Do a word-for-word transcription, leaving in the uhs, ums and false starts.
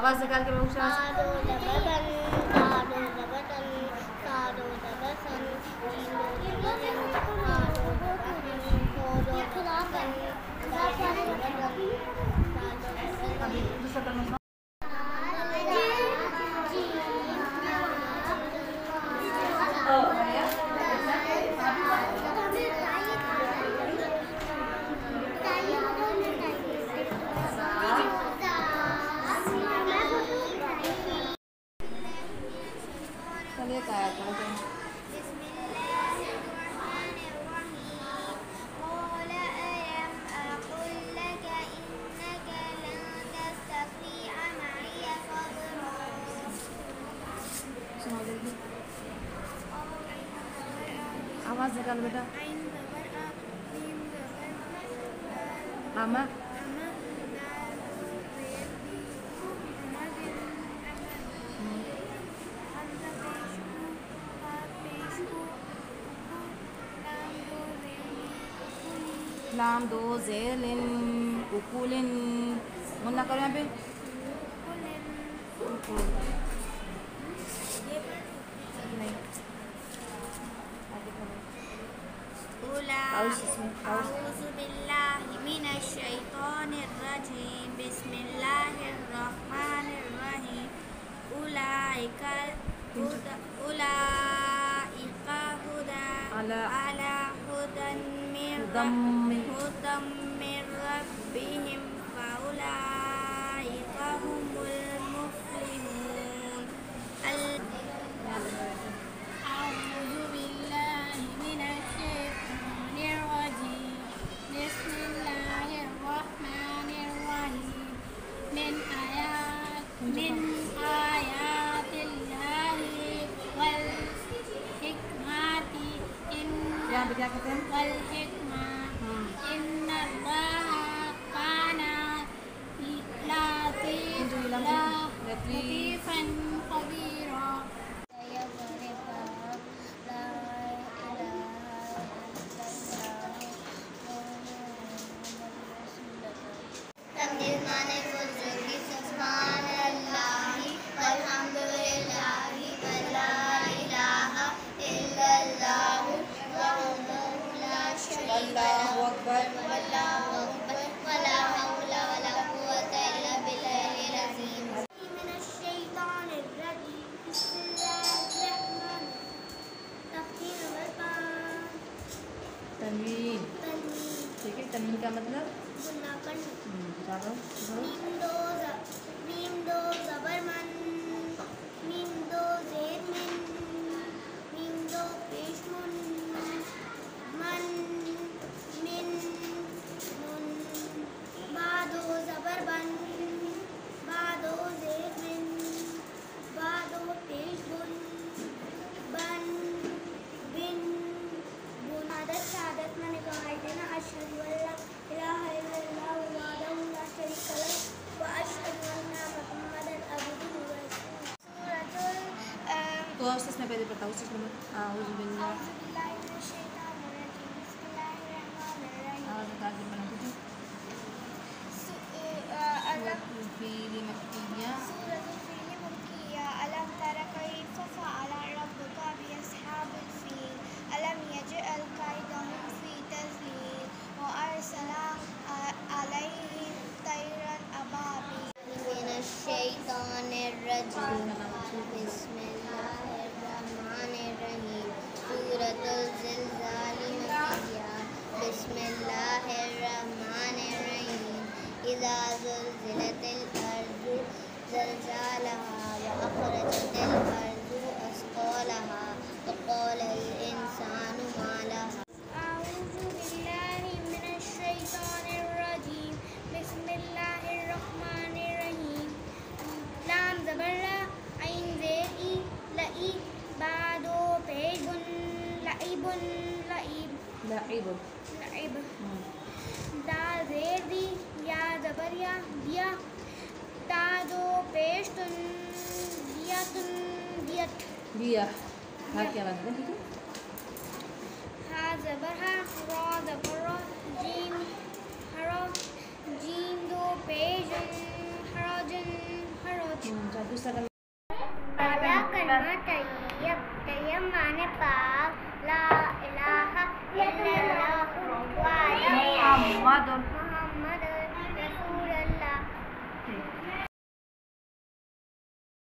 आवाज़ निकाल के बोलो। अभी दूसरा कलमा चलिए क्या आवाज़ निकाल बेटा। आमा लाम दो ज़ेलिन उकुलिन मुन्ना करो यहाँ पे। अऊज़ु बिल्लाहि मिनश शैतानिर रजीम बिस्मिल्लाहिर रहमानिर रहीम उलाइका उलाइका हुदा अला हुदन मिर रब्बिहिम फउलाइका हुमुल मुफ्लिहून। अऊज़ु बिल्लाहि मिनश शैतानिर रजीम बिस्मिल्लाहिर रहमानिर रहीम मिन आयात मिन आयातिल्लाहि वल हिकमति इन यहाँ पे क्या कहते हैं? वल हिकमा इन्नल्लाहा काना लतीफ़न खबीरा। अल्लाहु अकबर। तन्वीन ठीक है। तन्वीन का मतलब मीम दो ज़बर मन मीम दो ज़ेर मिन मीम दो पेश मुन मन मिन मुन बा दो ज़बर बन बा दो ज़ेर मिन बा दो पेश बुन बन बिन बुन। आदत शहादत मैंने कहा है ना अशहदु अल्ला इलाहा इल्लल्लाह वहदहु ला शरीका लह व अशहदु अन्ना मुहम्मदन अब्दुहु व रसूलुहु। सूरतुल तो उसमें पहले बताओ उसमें आऊज़ु बिल्लाह अऊज़ु बिल्लाहि मिनश शैतानिर रजीम बिस्मिल्लाहिर रहमानिर रहीम। आवाज़ निकाल के बनाते थे। सूरतुल फील मक्किया सूरतुल फील मक्किया अलम तरा कैफ़ फ़अल रब्बुका बिअस्हाबिल फ़ील अलम यजअल कैदहुम फ़ी तज़लील व अरसल अलैहिम तैरन अबाबील। मिनश शैतानिर रजीम बिस्मिल्लाहिर रहमानिर रहीम सूरतुल ज़िलज़ाल मक्किया बिस्मिल्लाहिर रहमानिर रहीम इज़ा ज़ुलज़िलतिल अर्ज़ु ज़िलज़ालहा व अख़रजतिल अर्ज़ु अस्क़ालहा व क़ालल इंसानु मा लहा। अऊज़ु बिल्लाहि मिनश शैतानिर रजीम बिस्मिल्लाहिर रहमानिर रहीम लाम ज़बर ला ऐन ज़ेर ई लई बा दो पेश बुन लईबुन लईब लाइब लईब दाल ज़ेर दी या ज़बर या दिया ता दो पेश तुन दिया तुन दियत दिया। हाँ क्या बात है? हा ज़बर हा रा ज़बर रा जीम हरा जीम दो पेश हराजन हराजन अच्छा दूसरा पहला कलमा तैयब। तैयब माने पाक। ला इलाहा इल्लल्लाह। मोहम्मद